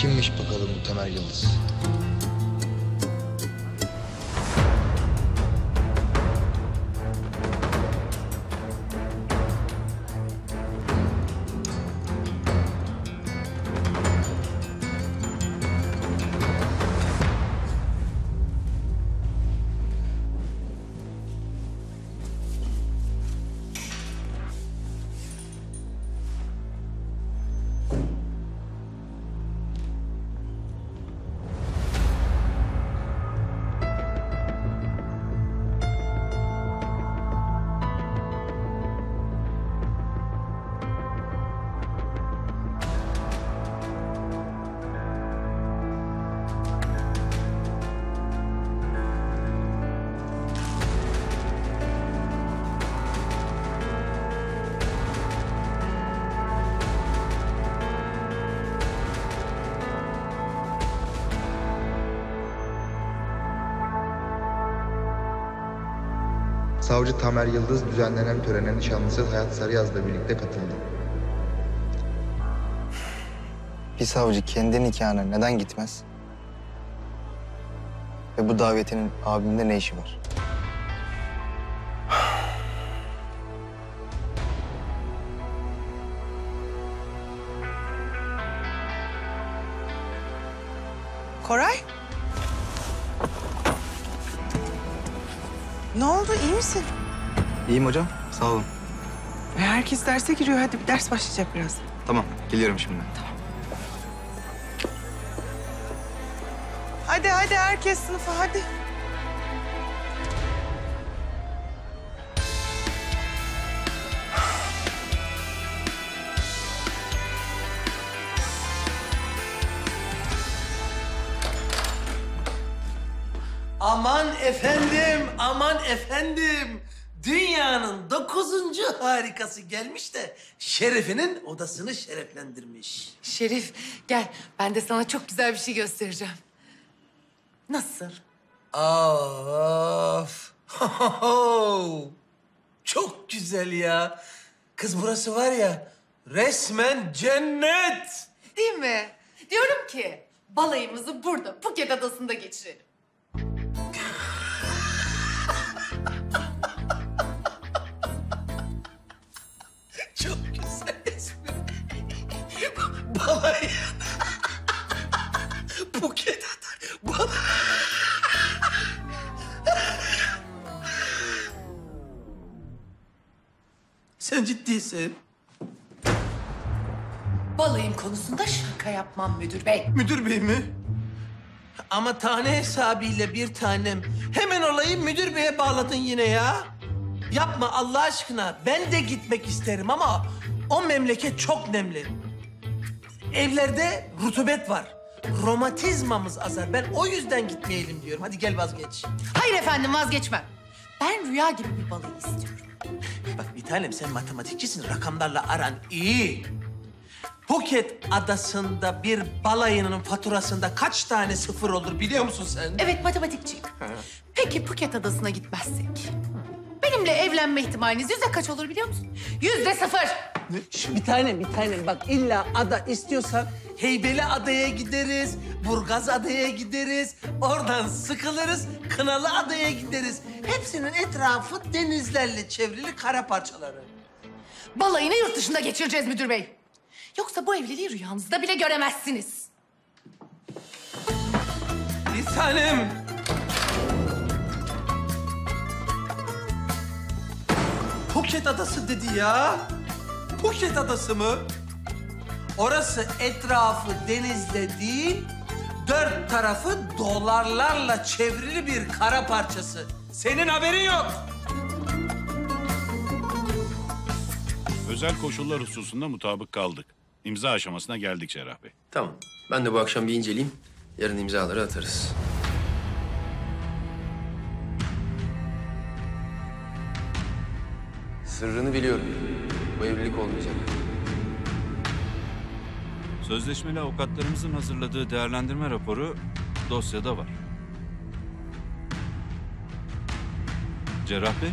Kimmiş bakalım bu Tamer Yıldız? Savcı Tamer Yıldız düzenlenen törene nişanlısı Hayat Sarıyaz'la birlikte katıldı. Bir savcı kendi nikahına neden gitmez? Ve bu davetinin abimde ne işi var? Koray? Ne oldu, iyi misin? İyiyim hocam, sağ olun. Herkes derse giriyor, hadi bir ders başlayacak biraz. Tamam, geliyorum şimdi. Hadi herkes sınıfa hadi. Aman efendim, aman efendim. Dünyanın 9. harikası gelmiş de Şeref'inin odasını şereflendirmiş. Şerif gel, ben de sana çok güzel bir şey göstereceğim. Nasıl? Of. Çok güzel ya. Kız burası var ya resmen cennet. Değil mi? Diyorum ki balayımızı burada Phuket Adası'nda geçirelim. Çok güzel espri. Balayı. Phuket Adası. Sen ciddisin. Balayım konusunda şaka yapmam müdür bey. Müdür bey mi? Ama tane hesabıyla bir tanem. Hemen olayı müdür beye bağladın yine ya. Yapma Allah aşkına. Ben de gitmek isterim ama o memleket çok nemli. Evlerde rutubet var. Romatizmamız azar. Ben o yüzden gitmeyelim diyorum. Hadi gel vazgeç. Hayır efendim, vazgeçmem. Ben rüya gibi bir balayı istiyorum. Bak bir tanem sen matematikçisin. Rakamlarla aran iyi. Phuket Adası'nda bir balayının faturasında kaç tane sıfır olur biliyor musun sen? Evet, matematikçiyim. Peki Phuket Adası'na gitmezsek? Benimle evlenme ihtimaliniz yüzde kaç olur biliyor musun? %0. Bir tanem bak illa ada istiyorsan Heybeli Adaya gideriz, Burgaz Adaya gideriz, oradan sıkılırız, Kınalı Adaya gideriz. Hepsinin etrafı denizlerle çevrili kara parçaları. Balayını yurt dışında geçireceğiz müdür bey. Yoksa bu evliliği rüyanızda bile göremezsiniz. Bir tanem. Phuket Adası dedi ya. Phuket Adası mı? Orası etrafı denizle değil, 4 tarafı dolarlarla çevrili bir kara parçası. Senin haberin yok. Özel koşullar hususunda mutabık kaldık. İmza aşamasına geldik Cerrah Bey. Tamam. Ben de bu akşam bir inceleyeyim. Yarın imzaları atarız. Sırrını biliyorum. Bu evlilik olmayacak. Sözleşmeli avukatlarımızın hazırladığı değerlendirme raporu dosyada var. Cerrah Bey.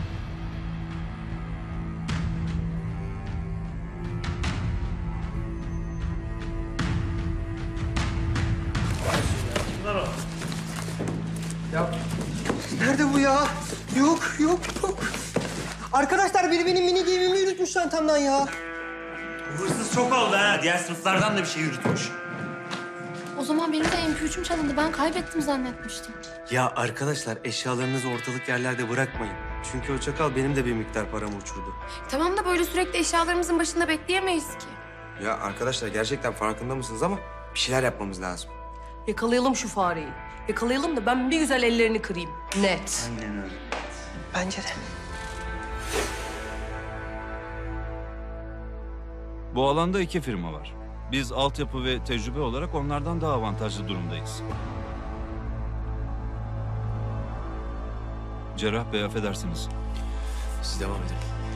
Nerede bu ya? Yok. Arkadaşlar biri benim mini giyimimi yürütmüş çantamdan ya. Hırsız çok oldu ha. Diğer sınıflardan da bir şey yürütmüş. O zaman benim de MP3'üm çalındı. Ben kaybettim zannetmiştim. Ya arkadaşlar eşyalarınızı ortalık yerlerde bırakmayın. Çünkü o çakal benim de bir miktar paramı uçurdu. Tamam da böyle sürekli eşyalarımızın başında bekleyemeyiz ki. Ya arkadaşlar gerçekten farkında mısınız ama bir şeyler yapmamız lazım. Yakalayalım şu fareyi. Yakalayalım da ben bir güzel ellerini kırayım. Net. Aynen öyle. Bence de. Bu alanda 2 firma var. Biz altyapı ve tecrübe olarak onlardan daha avantajlı durumdayız. Cerrah Bey, affedersiniz. Siz devam edin.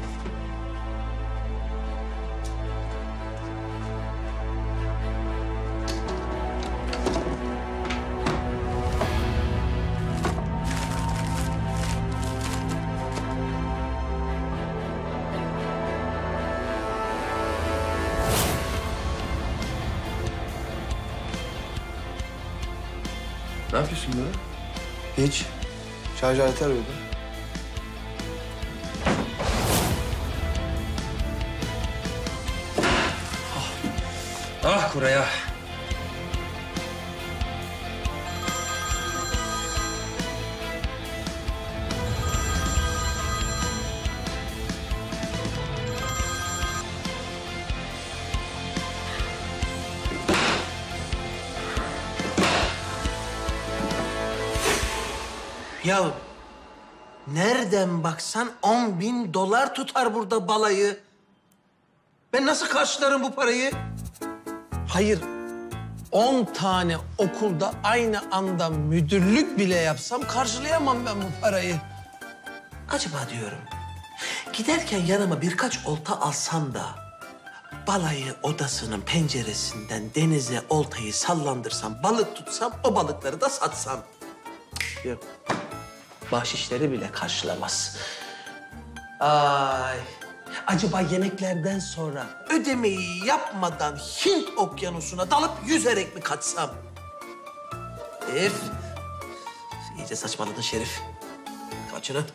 Ne yapıyorsun böyle? Hiç. Şarj aleti arıyordum. Ah Koray ah. Ya nereden baksan 10.000 dolar tutar burada balayı. Ben nasıl karşılarım bu parayı? Hayır, 10 tane okulda aynı anda müdürlük bile yapsam karşılayamam ben bu parayı. Acaba diyorum, giderken yanıma birkaç olta alsam da balayı odasının penceresinden denize oltayı sallandırsam, balık tutsam, o balıkları da satsam. Yok. Bahşişleri bile karşılamaz. Ay. Acaba yemeklerden sonra ödemeyi yapmadan Hint okyanusuna dalıp yüzerek mi kaçsam? Şerif. İyice saçmaladın Şerif. Kaç şunu.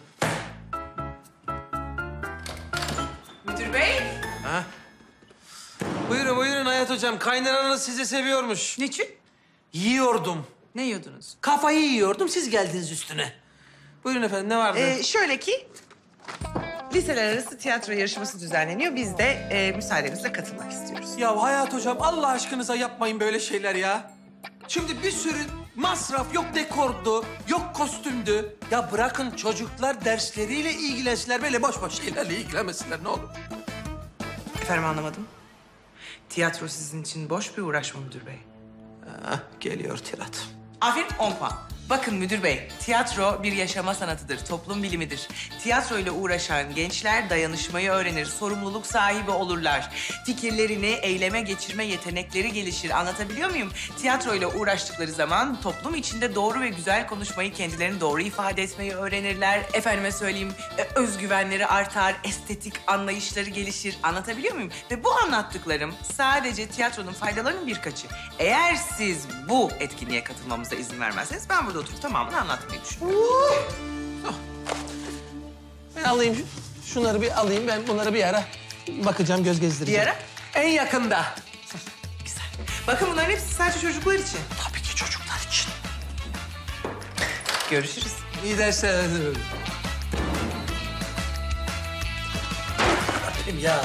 Müdür bey. Ha? Buyurun Hayat Hocam. Kaynananız sizi seviyormuş. Niçin? Yiyordum. Ne yiyordunuz? Kafayı yiyordum, siz geldiniz üstüne. Buyurun efendim, ne vardı? Şöyle ki, liseler arası tiyatro yarışması düzenleniyor. Biz de müsaadenizle katılmak istiyoruz. Ya Hayat Hocam, Allah aşkınıza yapmayın böyle şeyler ya. Şimdi bir sürü masraf, yok dekordu, yok kostümdü. Ya bırakın çocuklar dersleriyle ilgilensinler, böyle boş boş şeylerle ilgilenmesinler ne olur. Efendim anlamadım. Tiyatro sizin için boş bir uğraş mı müdür bey? Geliyor tirat. Aferin 10 puan. Bakın müdür bey, tiyatro bir yaşama sanatıdır, toplum bilimidir. Tiyatro ile uğraşan gençler dayanışmayı öğrenir, sorumluluk sahibi olurlar. Fikirlerini eyleme geçirme yetenekleri gelişir. Anlatabiliyor muyum? Tiyatro ile uğraştıkları zaman toplum içinde doğru ve güzel konuşmayı, kendilerini doğru ifade etmeyi öğrenirler. Efendime söyleyeyim, özgüvenleri artar, estetik anlayışları gelişir. Anlatabiliyor muyum? Ve bu anlattıklarım sadece tiyatronun faydalarının birkaçı. Eğer siz bu etkinliğe katılmamıza izin vermezseniz ben burada oturup tamamını anlatmayı düşünüyorum. Ben alayım, şunları bir alayım. Ben bunları bir ara bakacağım, göz gezdireceğim. Bir ara? En yakında. Güzel. Bakın bunların hepsi sadece çocuklar için. Tabii ki çocuklar için. Görüşürüz. İyi dersler. Benim ya.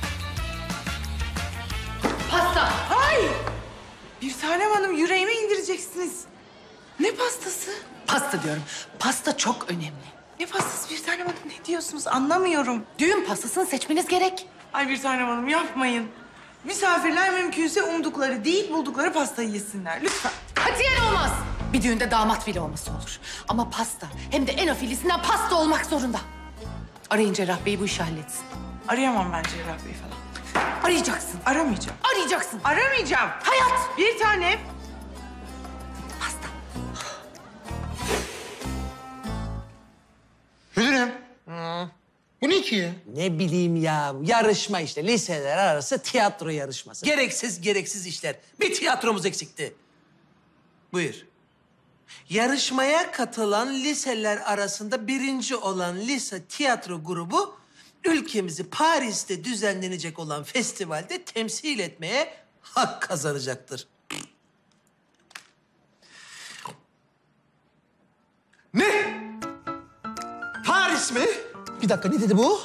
Pasta. Ay! Bir tanem hanım yüreğime indireceksiniz. Ne pastası? Pasta diyorum. Pasta çok önemli. Ne pastası bir tanem hanım? Ne diyorsunuz? Anlamıyorum. Düğün pastasını seçmeniz gerek. Ay bir tanem hanım yapmayın. Misafirler mümkünse umdukları değil buldukları pastayı yesinler. Lütfen. Katiyen olmaz. Bir düğünde damat bile olması olur. Ama pasta, hem de en afilisinden pasta olmak zorunda. Arayın Cerrah Bey, bu işi halletsin. Arayamam ben Cerrah Bey falan. Arayacaksın. Aramayacağım. Arayacaksın. Aramayacağım. Hayat. Bir tanem. Pasta. Müdürüm. Bu ne ki ya? Ne bileyim ya, yarışma işte. Liseler arası tiyatro yarışması. Gereksiz işler. Bir tiyatromuz eksikti. Buyur. Yarışmaya katılan liseler arasında birinci olan lise tiyatro grubu ülkemizi Paris'te düzenlenecek olan festivalde temsil etmeye hak kazanacaktır. Ne? Paris mi? Bir dakika, ne dedi bu?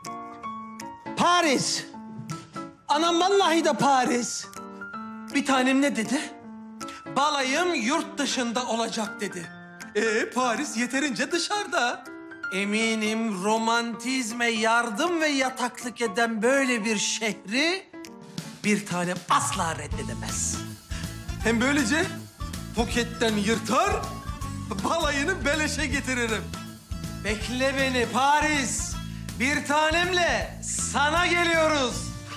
Paris. Anam vallahi de Paris. Bir tanem ne dedi? Balayım yurt dışında olacak dedi. Paris yeterince dışarıda. Eminim romantizme yardım ve yataklık eden böyle bir şehri bir tanem asla reddedemez. Hem böylece poketten yırtar, balayını beleşe getiririm. Bekle beni Paris. Bir tanemle sana geliyoruz.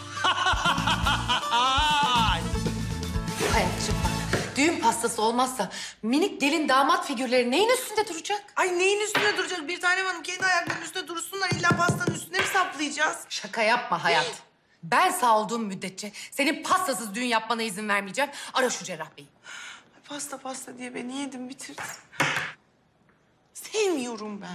Hayatçığım bak, düğün pastası olmazsa minik gelin damat figürleri neyin üstünde duracak? Ay neyin üstüne duracak? Bir tanem hanım kendi ayaklarının üstüne dursunlar. İlla pastanın üstüne mi saplayacağız? Şaka yapma hayat. Ben sağ olduğum müddetçe senin pastasız düğün yapmana izin vermeyeceğim. Ara şu Cerrah Bey'i. Pasta diye beni yedin bitirdin. Sevmiyorum ben.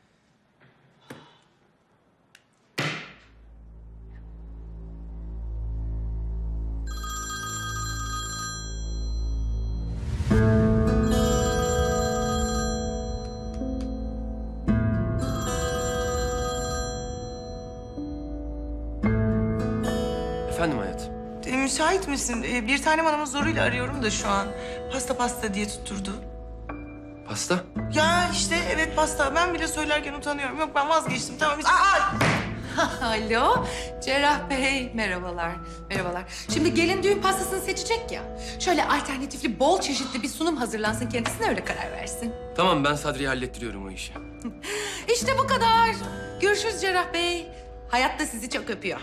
Efendim hayat. Müsait misin? Bir tanem hanımın zoruyla arıyorum da şu an. Pasta diye tutturdu. Pasta? Ya işte evet pasta. Ben bile söylerken utanıyorum. Yok ben vazgeçtim. Tamam hiç... Alo, Cerrah Bey. Merhabalar, merhabalar. Şimdi gelin düğün pastasını seçecek ya. Şöyle alternatifli, bol çeşitli bir sunum hazırlansın kendisine, öyle karar versin. Tamam, ben Sadri'ye hallettiriyorum o işi. İşte bu kadar. Görüşürüz Cerrah Bey. Hayat da sizi çok öpüyor.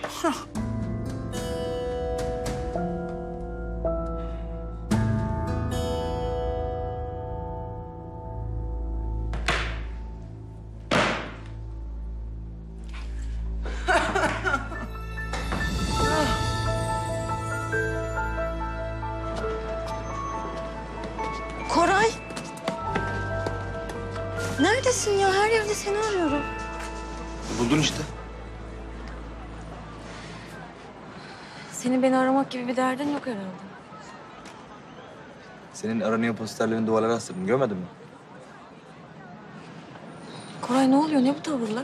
Koray. Neredesin ya? Her yerde seni arıyorum. Buldun işte. Senin beni aramak gibi bir derdin yok herhalde. Senin aranıyor posterlerini duvarlara astırdım. Görmedin mi? Koray ne oluyor? Ne bu tavırlar?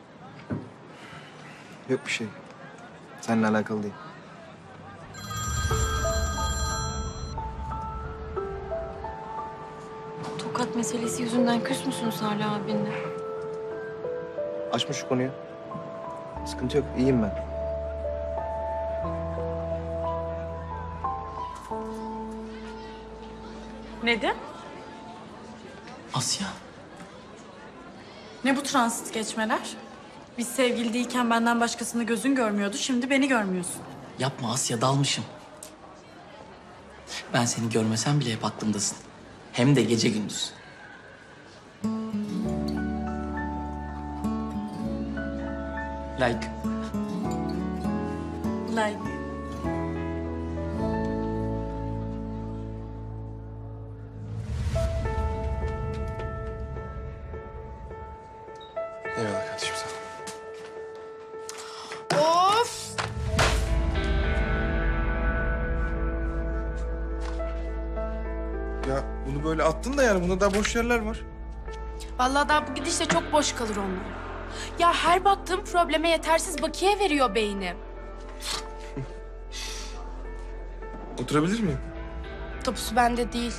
Yok bir şey. Seninle alakalı değil. Tokat meselesi yüzünden küs müsün Salih abinle? Açma şu konuyu. Sıkıntı yok. İyiyim ben. Neden? Asya. Ne bu transit geçmeler? Biz sevgili değilken benden başkasını gözün görmüyordu. Şimdi beni görmüyorsun. Yapma Asya, dalmışım. Ben seni görmesem bile hep aklımdasın. Hem de gece gündüz. Like. Like. Eyvallah kardeşim, sağ ol. Of! Ya bunu böyle attın da yani bunda daha boş yerler var. Vallahi daha bu gidişle çok boş kalır onlar. Ya her baktığım probleme yetersiz bakiye veriyor beynim. Oturabilir miyim? Topusu bende değil.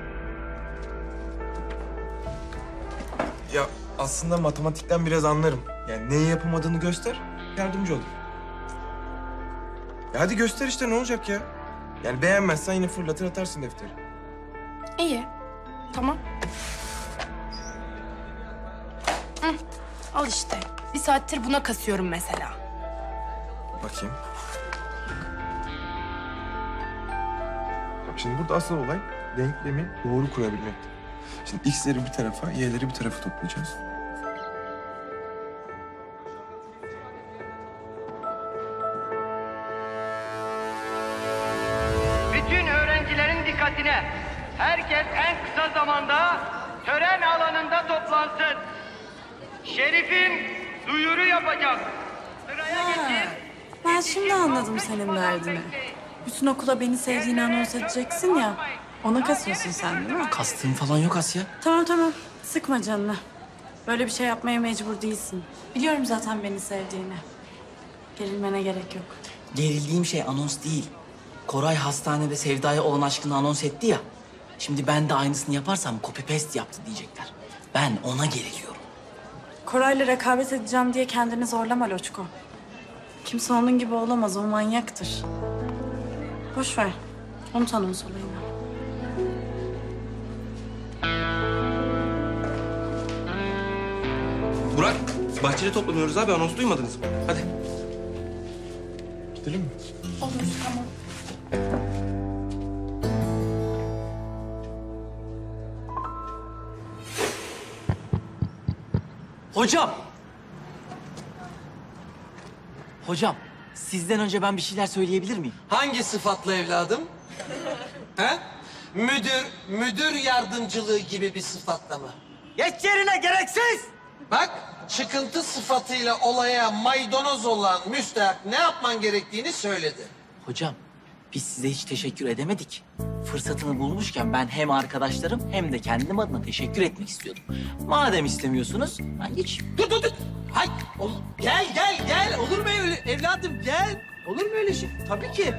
Ya aslında matematikten biraz anlarım. Yani neyi yapamadığını göster, yardımcı olayım. Ya hadi göster işte, ne olacak ya? Yani beğenmezsen yine fırlatır atarsın defteri. İyi. Tamam. Hı, al işte. Bir saattir buna kasıyorum mesela. Bakayım. Bak şimdi burada asıl olay denklemi doğru kurabilmekti. Şimdi x'leri bir tarafa, y'leri bir tarafa toplayacağız. Bütün öğrencilerin dikkatine. Herkes herkes en kısa zamanda tören alanında toplansın. Şerif'im duyuru yapacak. Sıraya geçin. Ben şimdi anladım senin derdini. Bütün okula beni sevdiğini anons edeceksin ya. Ona kasıyorsun sen değil mi? Kastığım falan yok Asya. Tamam. Sıkma canını. Böyle bir şey yapmaya mecbur değilsin. Biliyorum zaten beni sevdiğini. Gerilmene gerek yok. Gerildiğim şey anons değil. Koray hastanede Sevda'ya olan aşkını anons etti ya. Şimdi ben de aynısını yaparsam copy paste yaptı diyecekler. Ben ona geriliyorum. Koray'la rekabet edeceğim diye kendini zorlama Loçko. Kimse onun gibi olamaz, o manyaktır. Boş ver, unut anons olayını. Burak, bahçede toplanıyoruz abi. Anons duymadınız mı? Hadi. Gidelim mi? Olur, tamam. Hocam! Hocam, sizden önce ben bir şeyler söyleyebilir miyim? Hangi sıfatla evladım? He? Müdür yardımcılığı gibi bir sıfatla mı? Geç yerine gereksiz! Bak, çıkıntı sıfatıyla olaya maydanoz olan müstahak ne yapman gerektiğini söyledi. Hocam, biz size hiç teşekkür edemedik. Fırsatını bulmuşken ben hem arkadaşlarım hem de kendim adına teşekkür etmek istiyordum. Madem istemiyorsunuz, ben geç. Dur. Hay, gel. Olur mu öyle evladım gel. Olur mu öyle şey? Tabii ki.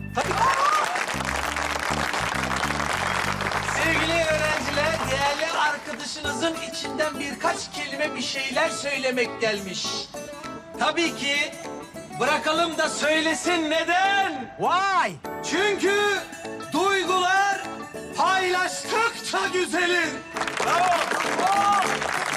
Sevgili öğrenciler, değerli arkadaşınızın içinden birkaç kelime bir şeyler söylemek gelmiş. Tabii ki bırakalım da söylesin. Neden? Vay! Çünkü duygular paylaştıkça güzelir. Bravo.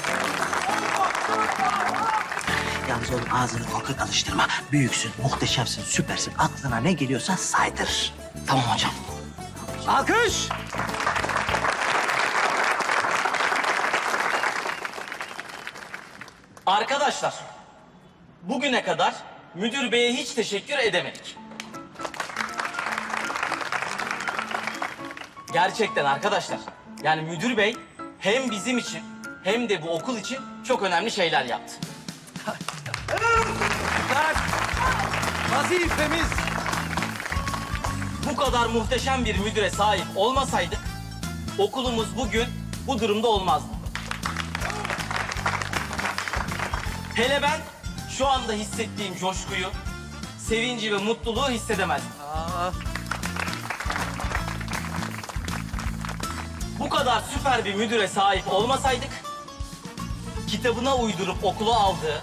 Yalnız oğlum ağzını korkak alıştırma. Büyüksün, muhteşemsin, süpersin. Aklına ne geliyorsa saydır. Tamam hocam. Alkış! Arkadaşlar, bugüne kadar müdür beye hiç teşekkür edemedik. Gerçekten arkadaşlar. Yani müdür bey hem bizim için hem de bu okul için çok önemli şeyler yaptı. Vazifemiz. Bu kadar muhteşem bir müdüre sahip olmasaydık okulumuz bugün bu durumda olmazdı. Hele ben şu anda hissettiğim coşkuyu, sevinci ve mutluluğu hissedemezdim. Bu kadar süper bir müdüre sahip olmasaydık, kitabına uydurup okula aldığı,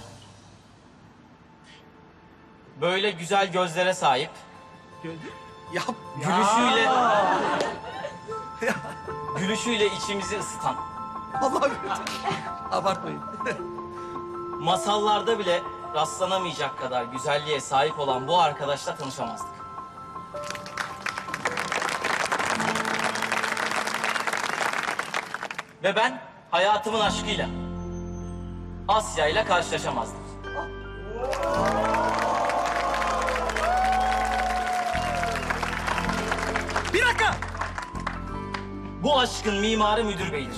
böyle güzel gözlere sahip, gülüşüyle içimizi ısıtan, Abartmayın. masallarda bile rastlanamayacak kadar güzelliğe sahip olan bu arkadaşla tanışamazdık. Ve ben hayatımın aşkıyla, Asya ile karşılaşamazdım. Bir dakika! Bu aşkın mimarı müdür beydir.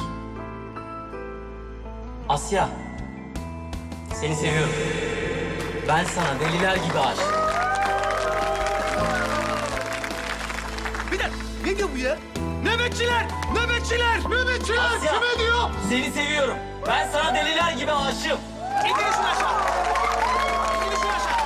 Asya, seni seviyorum. Ben sana deliler gibi aşığım. Bir dakika, ne diyor bu ya? Nöbetçiler! Asya, Kime diyor? seni seviyorum. Ben sana deliler gibi aşığım. İndirin şunu aşağı! İndirin şunu aşağı!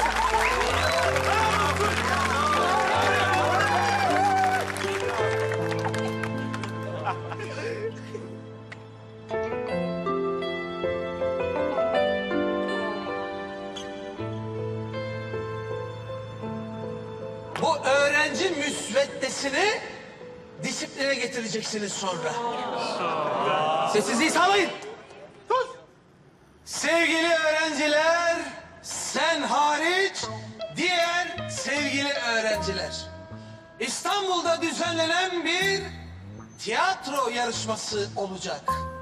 Bu öğrenci müsveddesini disipline getireceksiniz sonra. Sessizliği sağlayın! Sus! Sevgili öğrenciler, sen hariç diğer sevgili öğrenciler. İstanbul'da düzenlenen bir tiyatro yarışması olacak.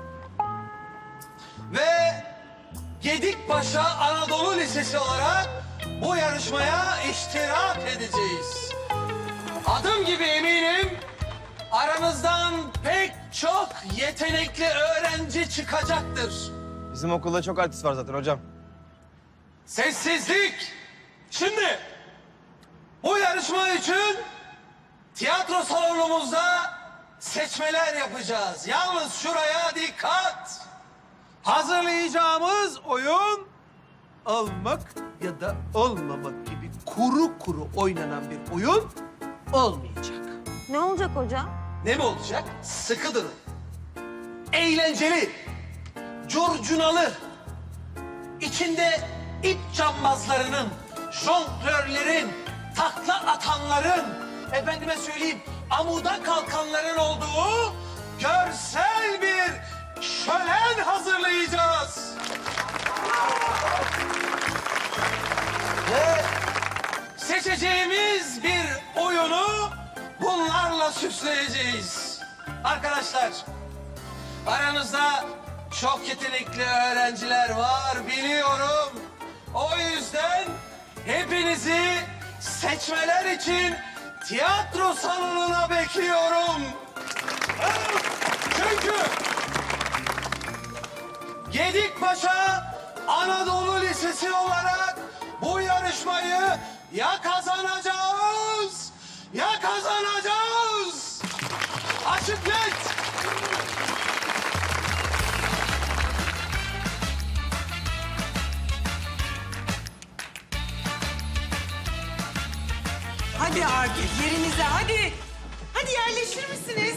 Ve Gedikpaşa Anadolu Lisesi olarak bu yarışmaya iştirak edeceğiz. Adım gibi eminim aranızdan pek çok yetenekli öğrenci çıkacaktır. Bizim okulda çok artist var zaten hocam. Sessizlik! Şimdi bu yarışma için tiyatro salonumuzda seçmeler yapacağız. Yalnız şuraya dikkat! Hazırlayacağımız oyun almak ya da olmamak gibi kuru kuru oynanan bir oyun olmayacak. Ne olacak hocam? Ne mi olacak? Sıkı durun. Eğlenceli, curcunalı, içinde ip cambazlarının, jonglörlerin, takla atanların, efendime söyleyeyim amuda kalkanların olduğu görsel bir şölen hazırlayacağız. Ve seçeceğimiz bir oyunu bunlarla süsleyeceğiz. Arkadaşlar, aranızda çok yetenekli öğrenciler var biliyorum. O yüzden hepinizi seçmeler için tiyatro salonuna bekliyorum. Çünkü Gedikpaşa Anadolu Lisesi olarak bu yarışmayı ya kazanacağız ya kazanacağız. Açık net. Hadi artık yerinize hadi. Hadi yerleşir misiniz?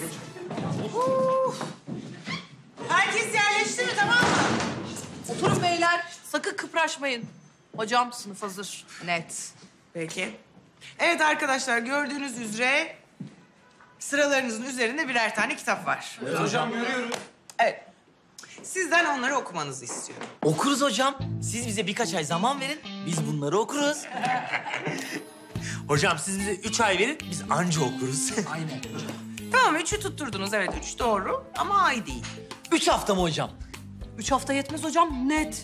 Herkes yerleşti mi, tamam mı? Oturun beyler. Sakın kıpraşmayın. Hocam sınıf hazır. Net. Peki. Evet arkadaşlar, gördüğünüz üzere sıralarınızın üzerinde birer tane kitap var. Evet hocam, görüyorum. Evet. Sizden onları okumanızı istiyorum. Okuruz hocam. Siz bize birkaç ay zaman verin. Biz bunları okuruz. Hocam siz bize 3 ay verin, biz anca okuruz. Aynen hocam. Tamam, 3'ü tutturdunuz. Evet, 3 doğru ama ay değil. 3 hafta mı hocam? 3 hafta yetmez hocam, net.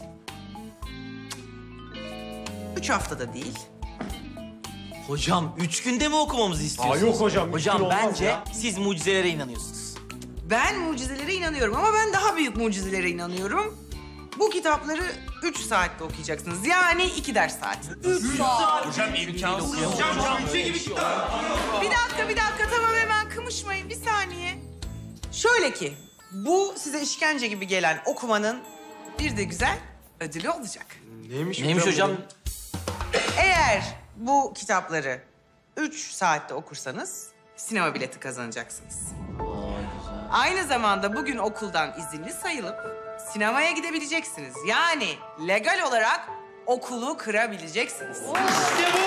3 haftada değil. Hocam 3 günde mi okumamızı istiyorsunuz? yok hocam, 3 Hocam gün olmaz bence ya. siz mucizelere inanıyorsunuz. Ben mucizelere inanıyorum ama ben daha büyük mucizelere inanıyorum. Bu kitapları 3 saatte okuyacaksınız. Yani 2 ders saati. 3 saat. Hocam imkansız. Hocam ülke gibi kitap. Bir dakika tamam, hemen kımışmayın, bir saniye. Şöyle ki, bu size işkence gibi gelen okumanın bir de güzel ödülü olacak. Neymiş hocam? Eğer bu kitapları 3 saatte okursanız sinema bileti kazanacaksınız. Aynı zamanda bugün okuldan izinli sayılıp sinemaya gidebileceksiniz. Yani legal olarak okulu kırabileceksiniz. İşte bu.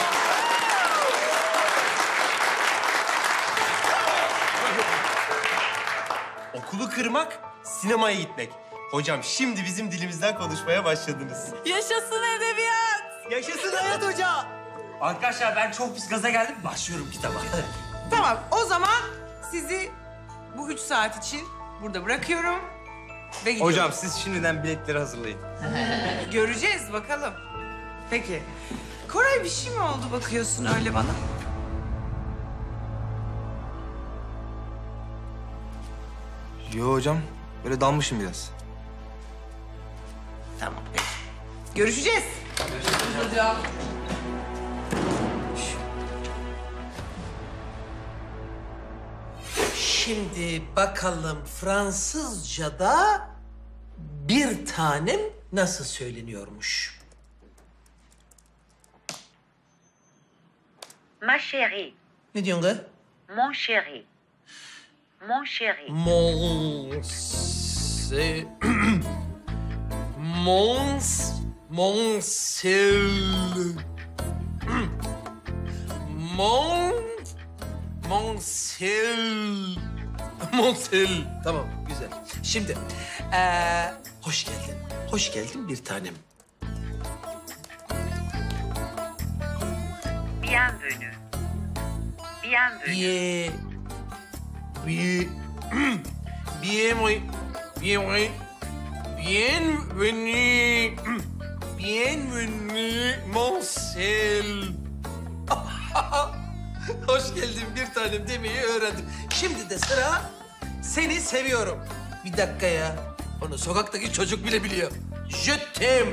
Okulu kırmak, sinemaya gitmek. Hocam şimdi bizim dilimizden konuşmaya başladınız. Yaşasın edebiyat. Yaşasın hayat hoca. Arkadaşlar ben çok pis gaza geldim, başlıyorum kitaba. Tamam, o zaman sizi bu 3 saat için burada bırakıyorum ve gidiyorum. Hocam siz şimdiden biletleri hazırlayın. Göreceğiz bakalım. Peki. Koray, bir şey mi oldu bakıyorsun öyle bana? Yo hocam, böyle dalmışım biraz. Tamam, peki. Görüşeceğiz. Hocam. Şimdi bakalım Fransızca'da bir tanem nasıl söyleniyormuş? Ma chérie, Ne diyorsun kız? mon chéri, mon chéri. Mon... se... Mon sel... Monsel. Tamam, güzel. Şimdi, hoş geldin. Hoş geldin bir tanem. Bienvenue. Bienvenue. Bien... Bien... Bienvenue... Bienvenue... Bienvenue... Bienvenue, Monsel. Hoş geldin bir tanem demeyi öğrendim. Şimdi de sıra seni seviyorum. Bir dakika ya. Onu sokaktaki çocuk bile biliyor. Je t'aime.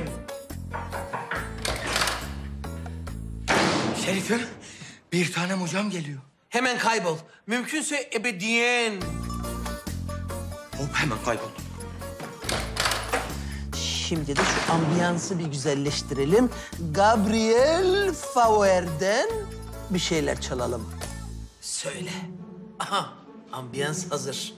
Şerifim, bir tanem hocam geliyor. Hemen kaybol. Mümkünse ebediyen. Hop hemen kayboldum. Şimdi de şu ambiyansı bir güzelleştirelim. Gabriel Faur'den bir şeyler çalalım. Söyle. Aha, ambiyans hazır.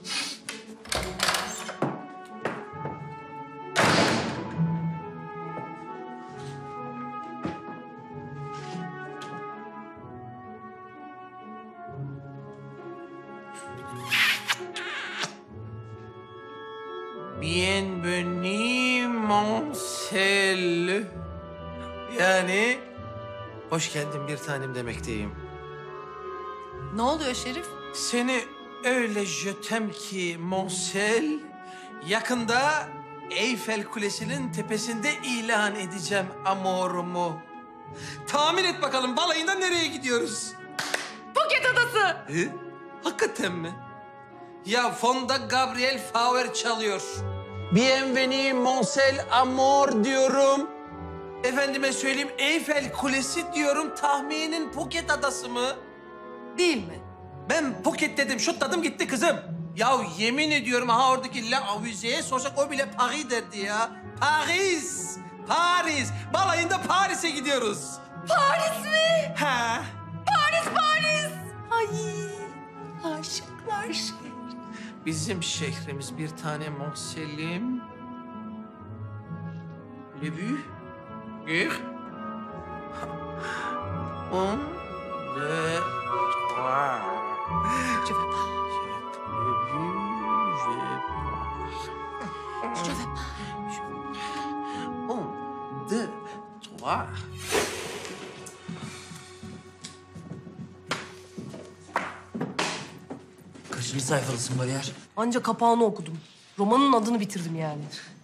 Bienvenue mon sel. Yani hoş geldin bir tanem demekteyim. Ne oluyor Şerif? Seni öyle jötem ki Monsel, yakında Eyfel Kulesi'nin tepesinde ilan edeceğim amorumu. Tahmin et bakalım balayından nereye gidiyoruz? Phuket Adası. Hakikaten mi? Ya fonda Gabriel Faur çalıyor. Bienvenue Monsel Amor diyorum. Efendime söyleyeyim Eyfel Kulesi diyorum. Tahminin Phuket Adası mı? Değil mi? Ben Phuket dedim, şutladım gitti kızım. Ya yemin ediyorum ha oradaki La Avize'ye sorsak o bile Paris derdi ya. Paris, Paris. Balayında Paris'e gidiyoruz. Paris mi? Ha. Paris, Paris. Ay, aşıklar şehri. Bizim şehrimiz bir tane Monselim. Le but, gir. Un, deux, trois. Je veux pas. Le but, Je veux pas. Un, deux, trois. Kaçıncı sayfalısın Bariyer? Anca kapağını okudum. Romanın adını bitirdim yani.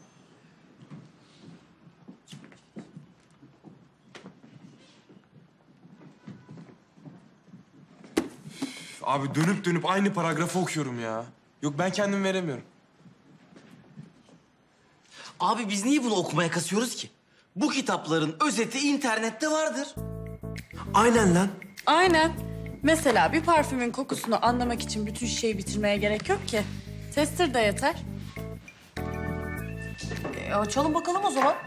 Abi dönüp dönüp aynı paragrafı okuyorum ya. Yok ben kendim veremiyorum. Abi biz niye bunu okumaya kasıyoruz ki? Bu kitapların özeti internette vardır. Aynen lan. Aynen. Mesela bir parfümün kokusunu anlamak için bütün şişeyi bitirmeye gerek yok ki. Tester de yeter. Açalım bakalım o zaman.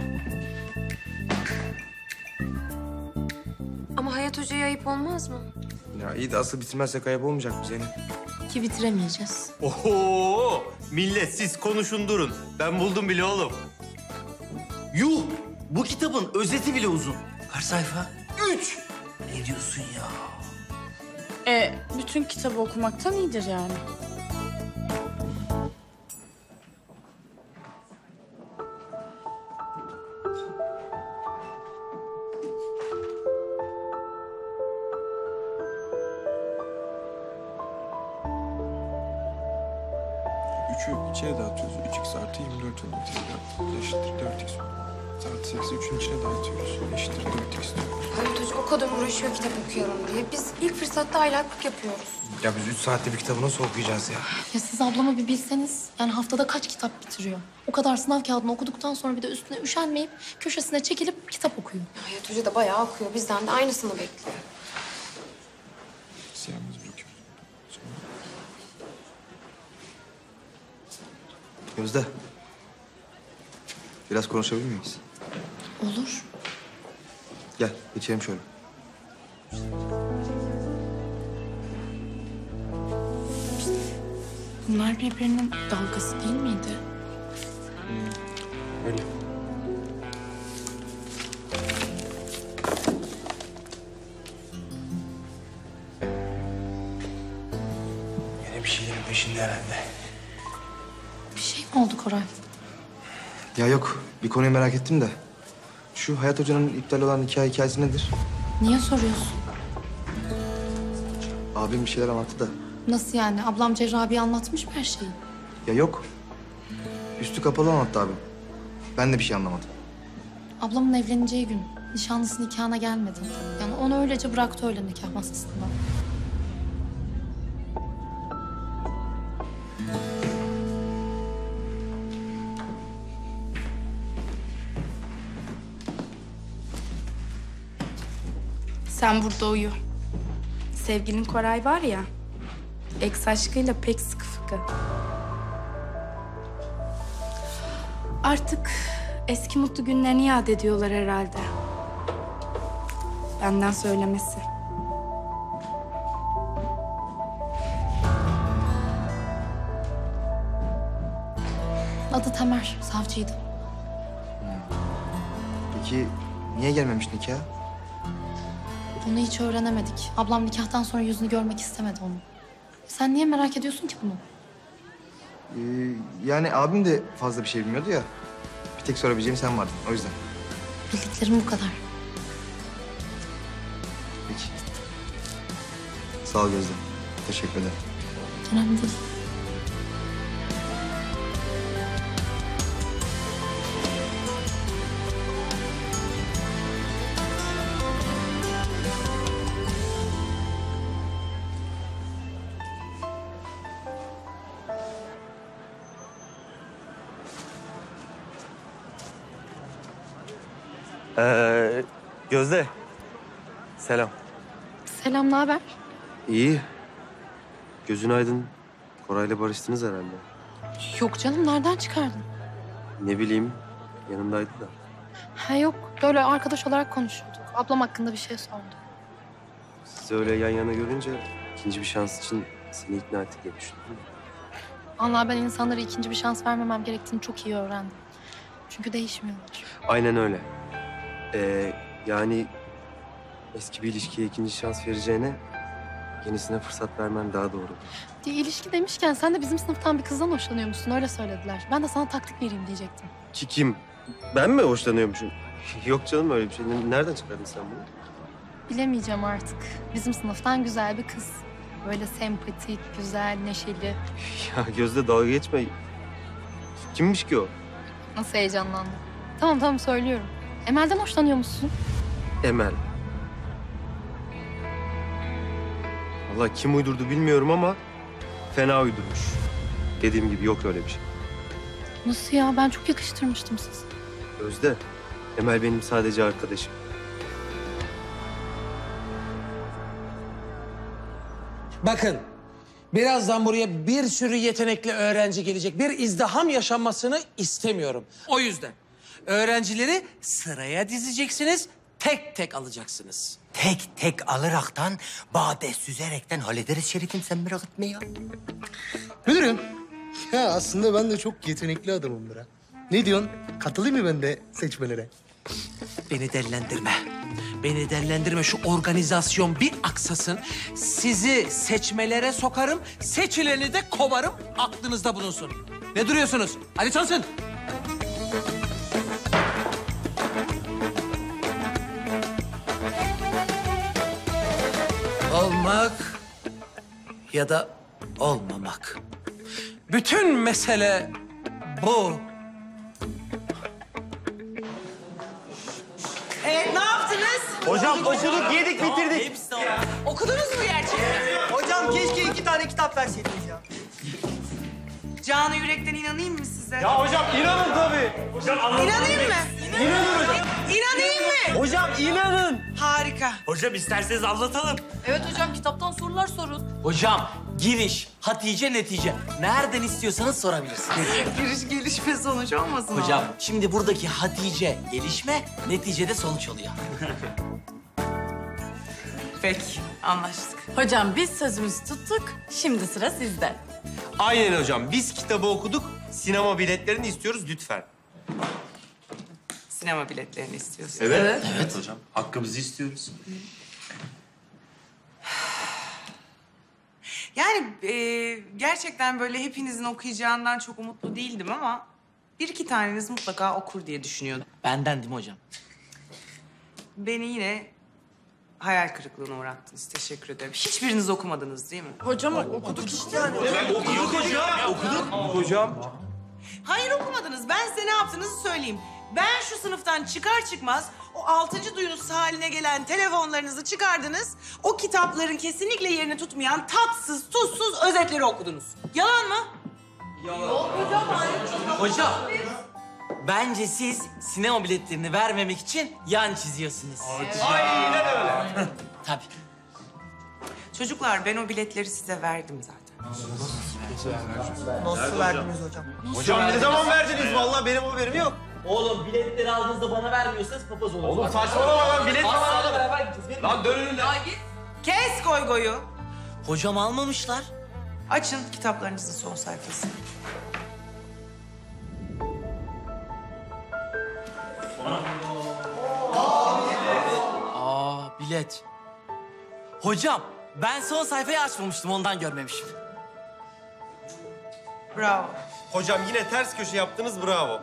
Ama Hayat Hoca'ya ayıp olmaz mı? Ya iyi de asıl bitirmezsek ayıp olmayacak mı Zeynep? Ki bitiremeyeceğiz. Oho! Millet siz konuşun durun. Ben buldum bile oğlum. Yuh! Bu kitabın özeti bile uzun. Kaç sayfa? 3! Ne diyorsun ya? Bütün kitabı okumaktan iyidir yani. Üçü içine dağıtıyoruz. 3x artı 24 oluyor. Eşittir 4x. Artı 8'i 3'ün içine dağıtıyoruz. Eşittir 4x diyor. Hayat Hoca o kadar uğraşıyor kitap okuyorum diye. Biz ilk fırsatta aylaklık yapıyoruz. Ya biz 3 saatte bir kitabı nasıl okuyacağız ya? Ya siz ablamı bir bilseniz, yani haftada kaç kitap bitiriyor? O kadar sınav kağıdını okuduktan sonra bir de üstüne üşenmeyip köşesine çekilip kitap okuyor. Hayat Hoca da bayağı okuyor. Bizden de aynısını bekliyor. Siyahımızı bırakıyoruz. Sonra... Gözde. Biraz konuşabilir miyiz? Olur. Gel, geçelim şöyle. Bunlar birbirinin dalgası değil miydi? Öyle. Yine bir şeylerin peşinde herhalde. Bir şey mi oldu Koray? Ya yok, bir konuyu merak ettim de. Şu Hayat Hoca'nın iptal olan nikah hikayesi nedir? Niye soruyorsun? Abim bir şeyler anlattı da. Nasıl yani? Ablam Cerrah abi anlatmış mı her şeyi? Ya yok. Üstü kapalı anlattı abim. Ben de bir şey anlamadım. Ablamın evleneceği gün nişanlısı nikahına gelmedi. Yani onu öylece bıraktı öyle nikah masasında. Sen burada uyu. Sevgilin Koray var ya, ex aşkıyla pek sıkı fıkı. Artık eski mutlu günlerini yad ediyorlar herhalde. Benden söylemesi. Adı Tamer, savcıydı. Peki niye gelmemiş nikah? Bunu hiç öğrenemedik. Ablam nikahtan sonra yüzünü görmek istemedi onun. Sen niye merak ediyorsun ki bunu? Yani abim de fazla bir şey bilmiyordu ya. Bir tek sorabileceğim sen vardın o yüzden. Bildiklerim bu kadar. Peki. Sağ ol Gözde. Teşekkür ederim. Önemli değil. Gözde. Selam. Selam, ne haber? İyi. Gözün aydın. Koray'la barıştınız herhalde. Yok canım, nereden çıkardın? Ne bileyim, yanımdaydı da. Ha yok, böyle arkadaş olarak konuşuyorduk. Ablam hakkında bir şey sordu. Sizi öyle yan yana görünce ikinci bir şans için seni ikna ettik diye düşündüm. Vallahi ben insanlara ikinci bir şans vermemem gerektiğini çok iyi öğrendim. Çünkü değişmiyorlar. Aynen öyle. Yani eski bir ilişkiye ikinci şans vereceğine yenisine fırsat vermen daha doğru. İlişki demişken sen de bizim sınıftan bir kızdan hoşlanıyormuşsun, öyle söylediler. Ben de sana taktik vereyim diyecektim. Ki kim? Ben mi hoşlanıyormuşum? Yok canım öyle bir şey. Nereden çıkardın sen bunu? Bilemeyeceğim artık. Bizim sınıftan güzel bir kız. Böyle sempatik, güzel, neşeli. Ya Gözde dalga geçme. Kimmiş ki o? Nasıl heyecanlandım. Tamam söylüyorum. Emel'den hoşlanıyor musun? Emel. Vallahi kim uydurdu bilmiyorum ama fena uydurmuş. Dediğim gibi yok öyle bir şey. Nasıl ya? Ben çok yakıştırmıştım sizi. Özde, Emel benim sadece arkadaşım. Bakın, birazdan buraya bir sürü yetenekli öğrenci gelecek. Bir izdiham yaşanmasını istemiyorum. O yüzden öğrencileri sıraya dizeceksiniz, tek tek alacaksınız. Tek tek alaraktan, bade süzerekten hallederiz Şerif'im, sen merak etme ya. Müdürüm, ya aslında ben de çok yetenekli adamımdır ha. Ne diyorsun? Katılayım mı ben de seçmelere? Beni dellendirme. Beni dellendirme. Şu organizasyon bir aksasın. Sizi seçmelere sokarım, seçileni de kovarım. Aklınızda bulunsun. Ne duruyorsunuz? Hadi çalışın. Olmak ya da olmamak. Bütün mesele bu. Ne yaptınız? Hocam başladık, yedik, bitirdik. Okudunuz mu gerçekten? Hocam keşke 2 tane kitap verseydiniz ya. Canı yürekten inanayım mı size? Ya hocam inanın tabii. Hocam İnanayım mı? İnanın hocam. İnanayım mı? Hocam inanın. Harika. Hocam isterseniz anlatalım. Evet hocam, kitaptan sorular sorun. Hocam giriş, Hatice, netice. Nereden istiyorsanız sorabilirsiniz. Giriş gelişme sonuç olmasın o? Hocam şimdi buradaki Hatice gelişme, neticede sonuç oluyor. Peki, anlaştık. Hocam biz sözümüzü tuttuk. Şimdi sıra sizde. Aynen hocam. Biz kitabı okuduk. Sinema biletlerini istiyoruz lütfen. Sinema biletlerini istiyorsun. Evet hocam. Hakkımızı istiyoruz. Yani gerçekten böyle hepinizin okuyacağından çok umutlu değildim ama bir iki taneniz mutlaka okur diye düşünüyordum. Benden değil mi hocam? Beni yine hayal kırıklığına uğrattınız. Teşekkür ederim. Hiçbiriniz okumadınız değil mi? Hocam okuduk işte yani. Okuduk hocam. Okuduk. Hocam. Hayır okumadınız. Ben size ne yaptığınızı söyleyeyim. Ben şu sınıftan çıkar çıkmaz o 6. duyunuz haline gelen telefonlarınızı çıkardınız. O kitapların kesinlikle yerini tutmayan tatsız, tuzsuz özetleri okudunuz. Yalan mı? Hocam, bence siz sinema biletlerini vermemek için yan çiziyorsunuz. Aynen öyle. tabii. Çocuklar ben o biletleri size verdim zaten. Nasıl verdiniz hocam? Hocam ne zaman verdiniz? Vallahi benim haberim yok. Oğlum biletleri aldığınızda bana vermiyorsanız papaz olursunuz. Oğlum saçmalama lan, bilet mi Hastaneye aldın? beraber gideceğiz. Lan dön önünden. Kes goygoyu. Hocam almamışlar. Açın kitaplarınızın son sayfasını. Aa bilet. Hocam ben son sayfayı açmamıştım ondan görmemişim. Bravo. Hocam yine ters köşe yaptınız, bravo.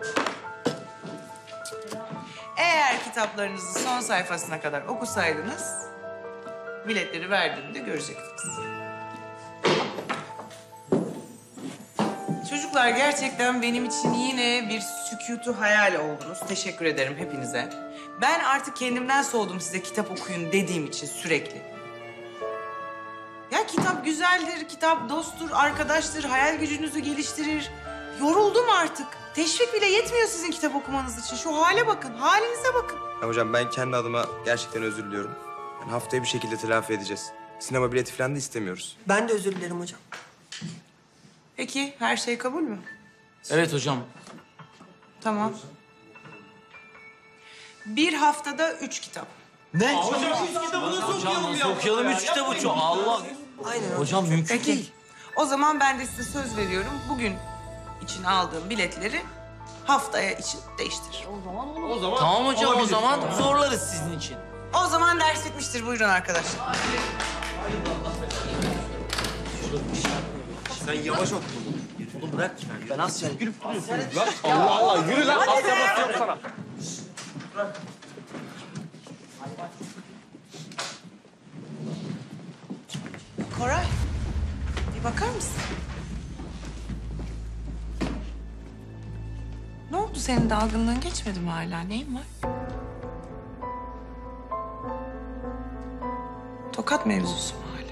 Eğer kitaplarınızı son sayfasına kadar okusaydınız... biletleri verdiğimde görecektiniz. Çocuklar gerçekten benim için yine bir sükutu hayal oldunuz. Teşekkür ederim hepinize. Ben artık kendimden soğudum size kitap okuyun dediğim için sürekli. Ya kitap güzeldir, kitap dosttur, arkadaştır, hayal gücünüzü geliştirir. Yoruldum artık. Teşvik bile yetmiyor sizin kitap okumanız için. Şu hale bakın, halinize bakın. Ya hocam ben kendi adıma gerçekten özür diliyorum. Yani haftaya bir şekilde telafi edeceğiz. Sinema bileti falan da istemiyoruz. Ben de özür dilerim hocam. Peki, her şey kabul mü? Evet hocam. Tamam. Bir haftada 3 kitap. Ne? Hocam biz kitabı nasıl okuyalım ya? Okuyalım 3 kitabı çok. Allah. Aynen. Hocam mümkün Peki. değil. O zaman ben de size söz veriyorum. Bugün için aldığım biletleri haftaya için değiştir. O zaman Tamam hocam olabilir. o zaman Tamam. zorlarız sizin için. O zaman ders bitmiştir. Buyurun arkadaşlar. Sen yavaş oku. Oğlum bırak. Ben Asya. Allah Allah, yürü lan. Atlaması yok sana. Koray, bir bakar mısın? Ne oldu senin dalgınlığın geçmedi mi hala? Neyin var? Tokat mevzusu mu hala?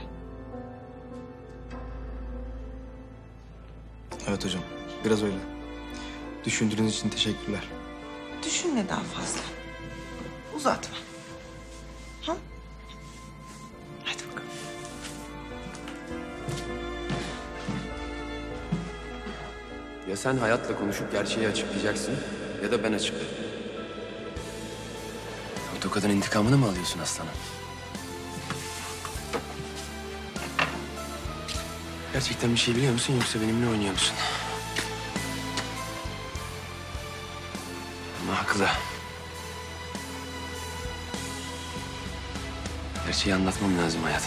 Evet hocam, biraz öyle. Düşündüğünüz için teşekkürler. Düşünme daha fazla. Uzatma. Ha? Hadi bakalım. Ya sen Hayat'la konuşup gerçeği açıklayacaksın ya da ben açıklarım. O tokadın intikamını mı alıyorsun aslanım? Gerçekten bir şey biliyor musun yoksa benimle oynuyor musun? Ama haklı. Gerçeği anlatmam lazım Hayat'a.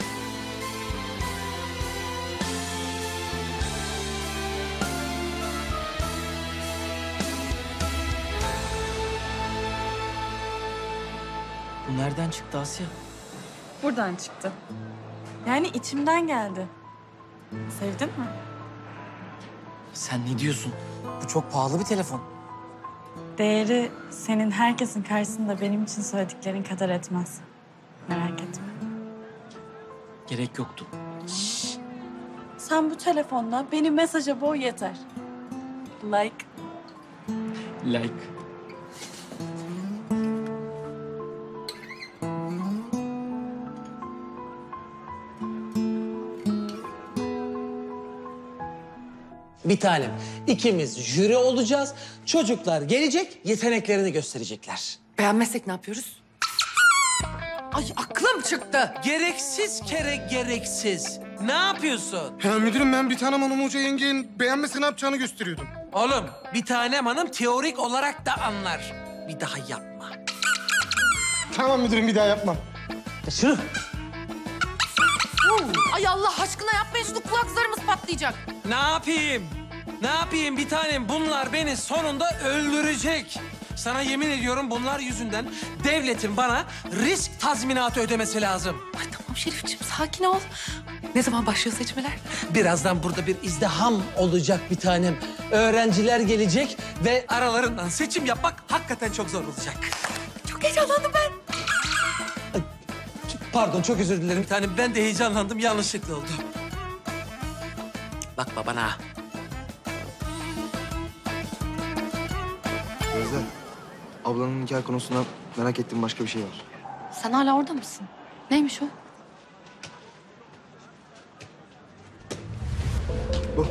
Bu nereden çıktı Asya? Buradan çıktı. Yani içimden geldi. Sevdin mi? Sen ne diyorsun? Bu çok pahalı bir telefon. Değeri senin herkesin karşısında benim için söylediklerin kadar etmez. Merak etme. Gerek yoktu. Sen bu telefonla beni mesaja boğ yeter. Like. Like. Bir tanem. İkimiz jüri olacağız. Çocuklar gelecek, yeteneklerini gösterecekler. Beğenmezsek ne yapıyoruz? Ay aklım çıktı. Gereksiz kere gereksiz. Ne yapıyorsun? Ya müdürüm ben bir tane hanım hoca yengenin beğenmesi ne yapacağını gösteriyordum. Oğlum bir tanem hanım teorik olarak da anlar. Bir daha yapma. Tamam müdürüm bir daha yapmam. Şunu. Ay Allah aşkına yapmayın şunu kulak zarımız patlayacak. Ne yapayım? Ne yapayım bir tanem? Bunlar beni sonunda öldürecek. Sana yemin ediyorum bunlar yüzünden devletin bana risk tazminatı ödemesi lazım. Ay tamam Şerifciğim sakin ol. Ne zaman başlıyor seçmeler? Birazdan burada bir izdiham olacak bir tanem. Öğrenciler gelecek ve aralarından seçim yapmak hakikaten çok zor olacak. Çok heyecanlandım ben. Pardon çok özür dilerim bir tanem. Ben de heyecanlandım yanlışlıkla oldu. Bakma bana. Gözde, ablanın nikah konusunda merak ettiğim başka bir şey var. Sen hala orada mısın? Neymiş o? Bu.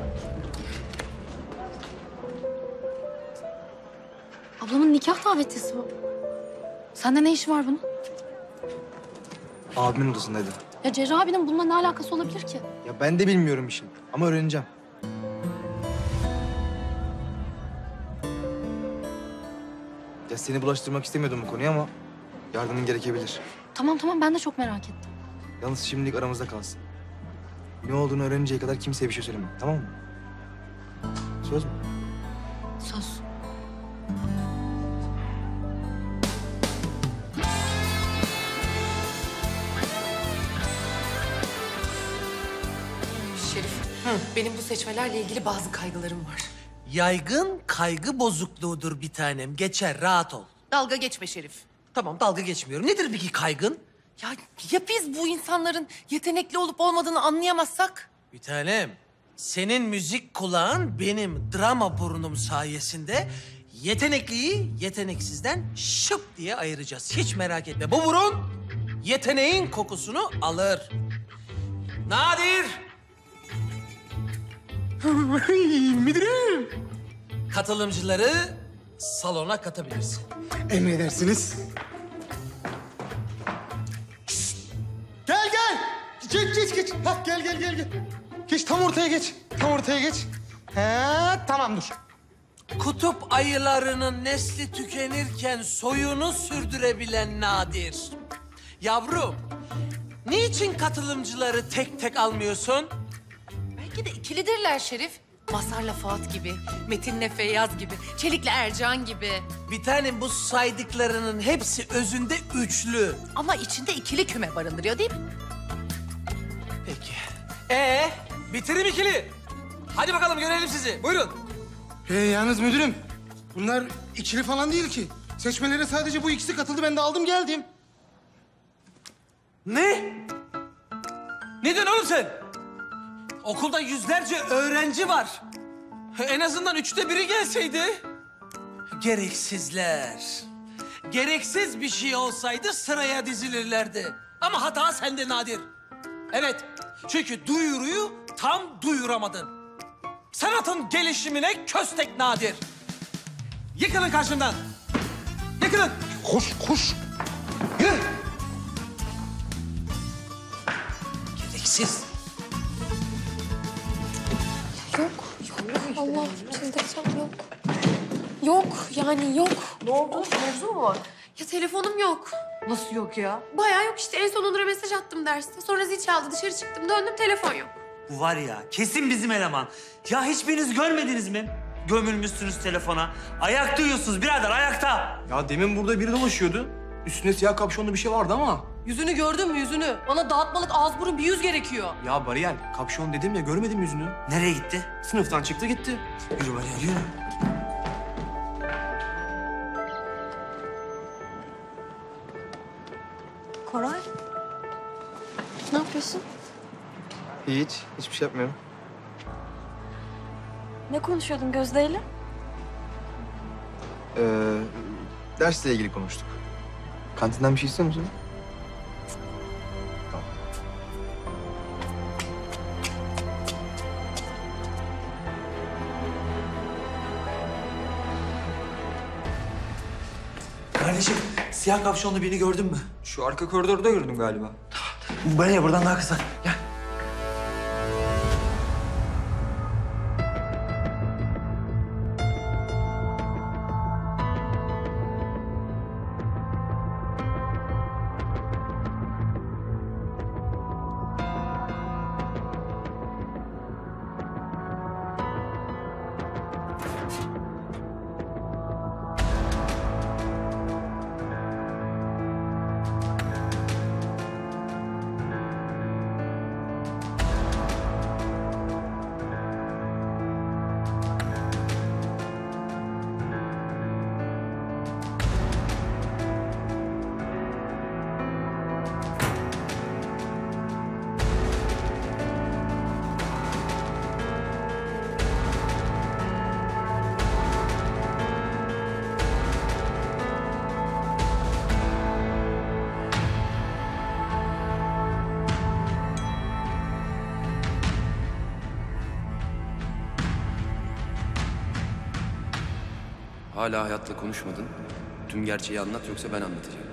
Ablamın nikah davetiyesi bu. Sende ne işi var bunun? Abimin odasındaydı. Ya Cerrah abinin bununla ne alakası olabilir ki? Ya ben de bilmiyorum işin ama öğreneceğim. Ya seni bulaştırmak istemiyordum bu konuya ama yardımın gerekebilir. Tamam ben de çok merak ettim. Yalnız şimdilik aramızda kalsın. Ne olduğunu öğreninceye kadar kimseye bir şey söyleme, tamam mı? Söz mü? Söz. Şerif, benim bu seçmelerle ilgili bazı kaygılarım var. Yaygın kaygı bozukluğudur bir tanem. Geçer, rahat ol. Dalga geçme Şerif. Tamam, dalga geçmiyorum. Nedir peki kaygın? Ya biz bu insanların yetenekli olup olmadığını anlayamazsak? Bir tanem, senin müzik kulağın benim drama burnum sayesinde yetenekliyi yeteneksizden şıp diye ayıracağız. Hiç merak etme. Bu burun yeteneğin kokusunu alır. Nadir! Müdürüm. Katılımcıları salona katabilirsin. Emredersiniz. Gel. Geç. Hah, gel. Geç, tam ortaya geç. Tamam dur. Kutup ayılarının nesli tükenirken soyunu sürdürebilen Nadir. Yavrum, niçin katılımcıları tek tek almıyorsun? Belki de ikilidirler Şerif. Masar'la Fuat gibi, Metin'le Feyyaz gibi, Çelik'le Ercan gibi. Bir tanem, bu saydıklarının hepsi özünde üçlü. Ama içinde ikili küme barındırıyor değil mi? Peki. Bitirim ikili. Hadi bakalım görelim sizi. Buyurun. Yalnız müdürüm, bunlar ikili falan değil ki. Seçmelere sadece bu ikisi katıldı, ben de aldım geldim. Ne? Ne diyorsun oğlum sen? Okulda yüzlerce öğrenci var. En azından 1/3 gelseydi. Gereksizler. Gereksiz bir şey olsaydı sıraya dizilirlerdi. Ama hata sende Nadir. Evet, çünkü duyuruyu tam duyuramadın. Sanatın gelişimine köstek Nadir. Yıkılın karşımdan. Yıkılın. Koş. Yürü. Gereksiz. Yok. Allah çıldıracağım, yok. Yok yani yok. Ne oldu? Mevzu mu var? Ya telefonum yok. Nasıl yok ya? Bayağı yok işte. En son Onur'a mesaj attım derste. Sonra zil çaldı, dışarı çıktım, döndüm, telefon yok. Bu var ya, kesin bizim eleman. Ya hiçbiriniz görmediniz mi? Gömülmüşsünüz telefona. Ayak duyuyorsunuz birader, ayakta. Ya demin burada biri dolaşıyordu. Üstünde siyah kapşonlu bir şey vardı ama. Yüzünü gördün mü yüzünü? Bana dağıtmalık ağız burun bir yüz gerekiyor. Ya Bariyer, kapşon dedim ya, görmedim yüzünü. Nereye gitti? Sınıftan çıktı gitti. Yürü Bariyer, yürü. Koray, Ne yapıyorsun? Hiçbir şey yapmıyorum. ne konuşuyordun Gözde'yle? Dersle ilgili konuştuk. Kantinden bir şey istiyor musun? Kardeşim, siyah kapşonlu birini gördün mü? Şu arka koridorda gördüm galiba. Bariyer buradan daha kısa. Gel. Hala hayatla konuşmadın. Tüm gerçeği anlat yoksa ben anlatacağım.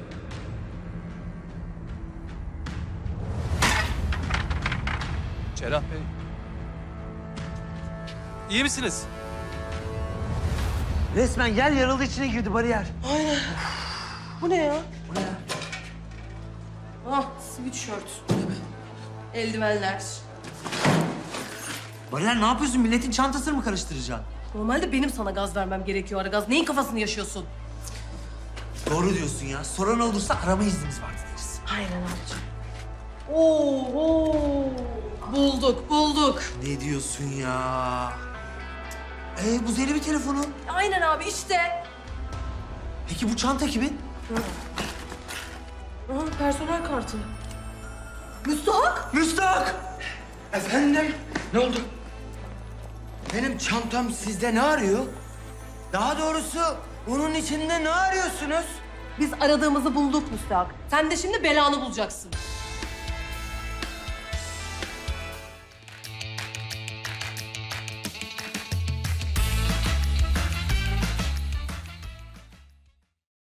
Cerrah Bey. İyi misiniz? Resmen yer yarıldı, içine girdi bariyer. Aynen. Bu ne ya? Ah, sweatshirt. Eldivenler. Bariyer ne yapıyorsun? Milletin çantasını mı karıştıracaksın? Normalde benim sana gaz vermem gerekiyor Aragaz. Neyin kafasını yaşıyorsun? Doğru diyorsun ya. Soran olursa arama iznimiz vardı deriz. Aynen abicim. Oo, bulduk. Ne diyorsun ya? Bu Zeynep'in telefonu. Aynen abi işte. Peki bu çanta kimin? Aha, personel kartı. Müstahak. Müstahak! Efendim? Ne oldu? Benim çantam sizde ne arıyor? Daha doğrusu onun içinde ne arıyorsunuz? Biz aradığımızı bulduk Müstahak. Sen de şimdi belanı bulacaksın.